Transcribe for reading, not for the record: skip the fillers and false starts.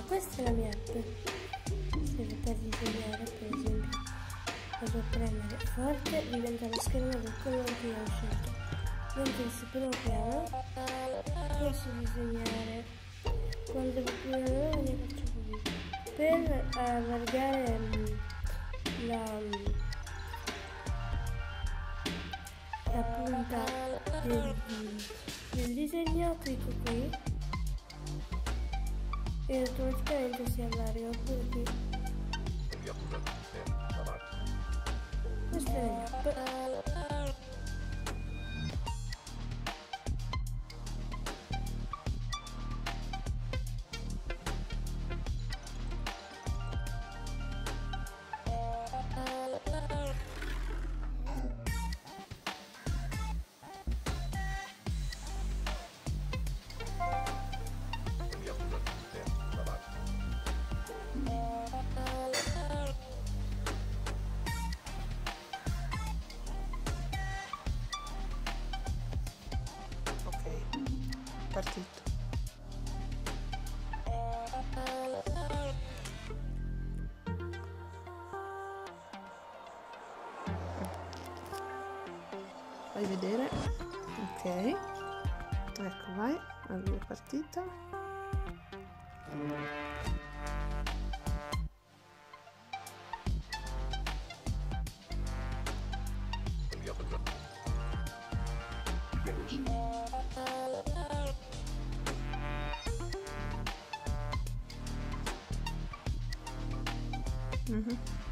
Questa è la mia app. Serve per disegnare, per esempio. Devo premere forte, diventa lo schermo del colore che ho scelto. Mentre se piano piano posso disegnare. Quando devo premere la mia faccio così. Per allargare la punta del disegno, clicco qui e automaticamente si allarga. Oppure qui. Questa è la mia app. Partito. Fai vedere. Ok. Ecco, vai. Avvia partita. Mm-hmm.